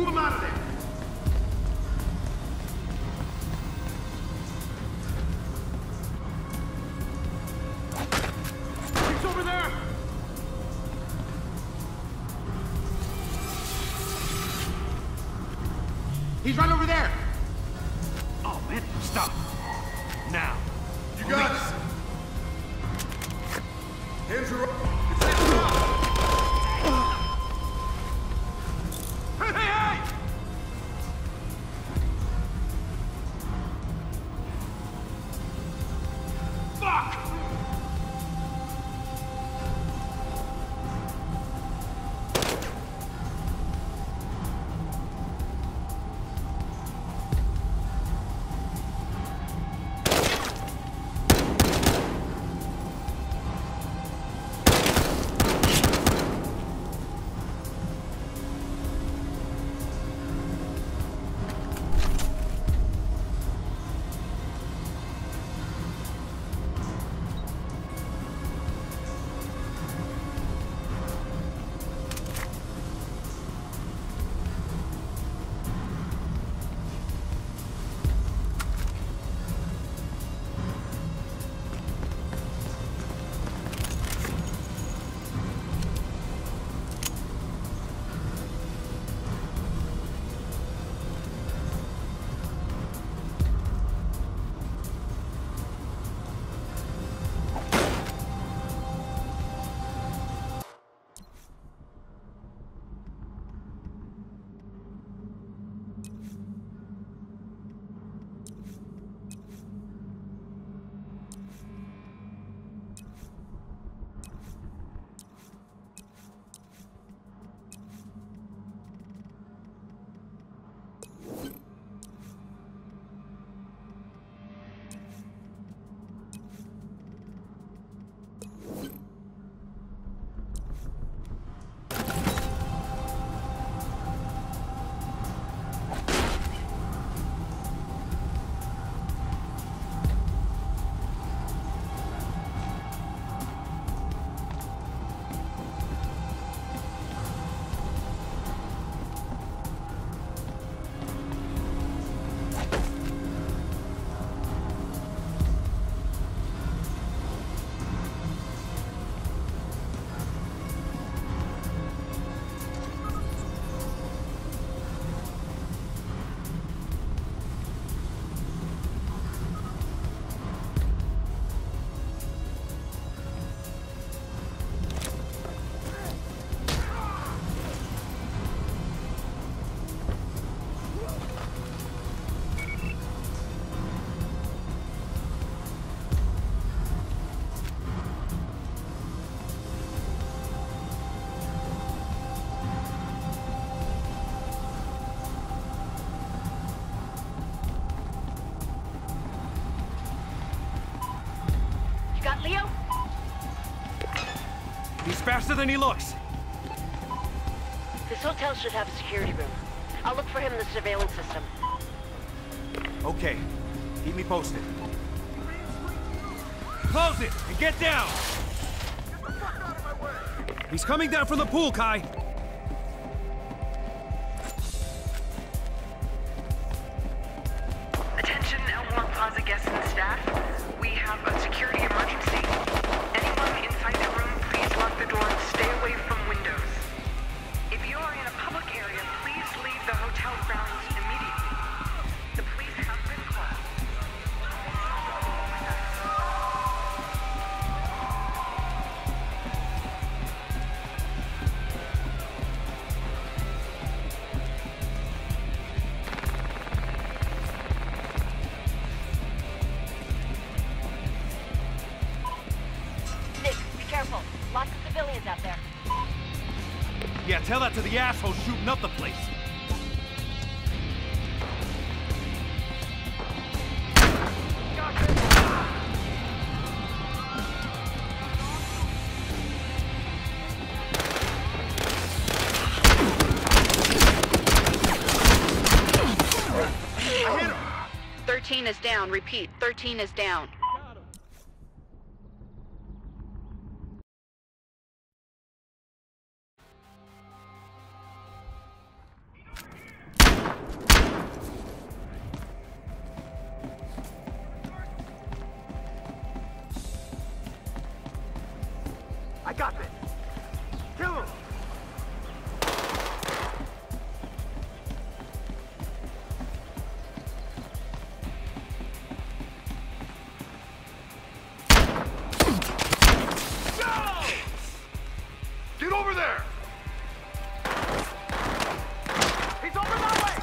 Move him out of there! He's over there! He's right over there! Oh, man, stop. Now. You got it! Hands are up! Hey, hey, hey! Fuck! Leo? He's faster than he looks. This hotel should have a security room. I'll look for him in the surveillance system. Okay. Keep me posted. Close it and get down! Get the fuck out of my way! He's coming down from the pool, Kai! Attention Elmore Plaza guests and staff. We have a security emergency. Anyone inside the room, please lock the door and stay away from windows. If you are in a public area, please leave the hotel grounds immediately. The police have been called. Nick, be careful. Lots of civilians out there. Yeah, tell that to the asshole shooting up the place. I hit him! 13 is down. Repeat, 13 is down. I got this. Kill him. Get over there! He's over that way!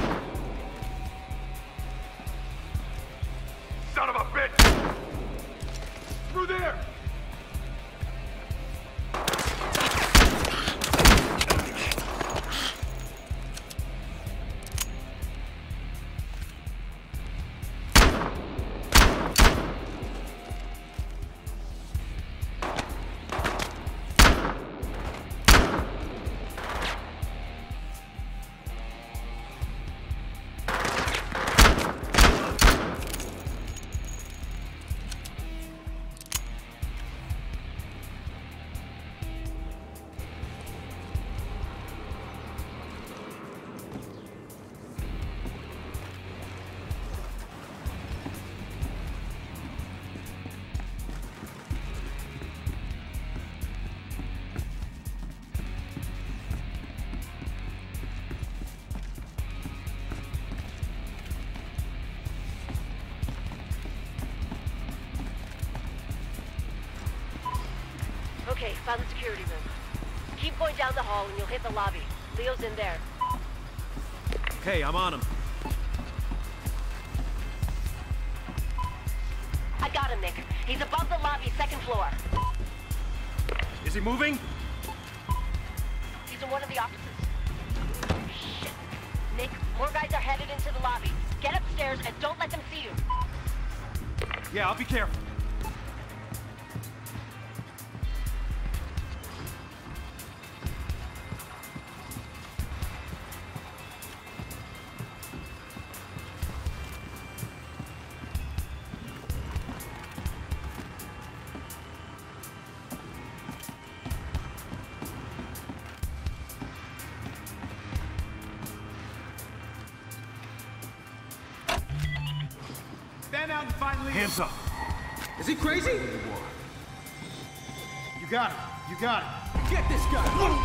Son of a bitch! Through there! Okay, found the security room. Keep going down the hall and you'll hit the lobby. Leo's in there. Okay, I'm on him. I got him, Nick. He's above the lobby, second floor. Is he moving? He's in one of the offices. Shit. Nick, more guys are headed into the lobby. Get upstairs and don't let them see you. Yeah, I'll be careful. Stand out and find Leo. Hands up. Is he crazy? You got it. You got it. Get this guy!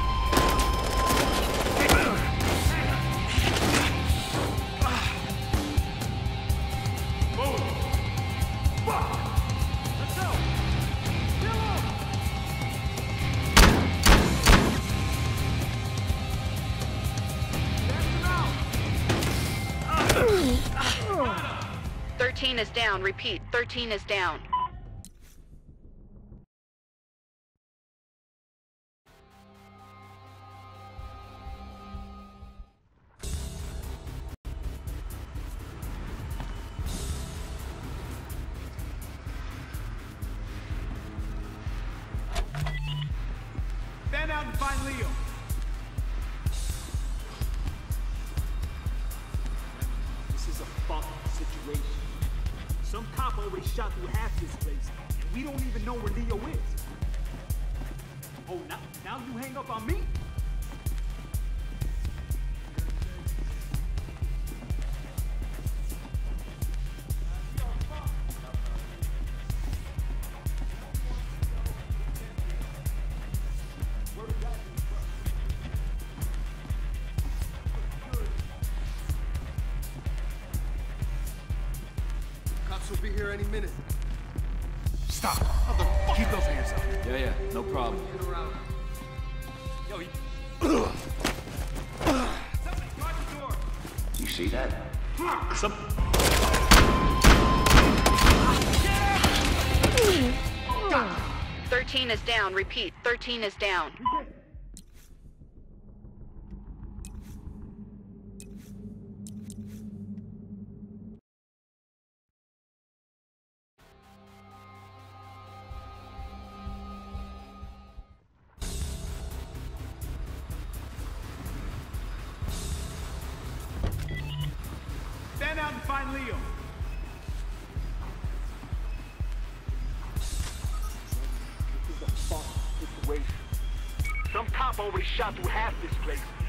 Let's go. Kill him. Stand him out. 13 is down. Repeat, 13 is down. Stand out and find Leo. This is a fucking situation. Some cop already shot through half this place, and we don't even know where Leo is. Oh, now you hang up on me? Cops will be here any minute. Stop. Keep those hands up. Yeah, no problem. Get around. Yo, Somebody guard the door. You see that? Some... 13 is down. Repeat, 13 is down. Stand out and find Leo. This is a fucking situation. Some cop already shot through half this place,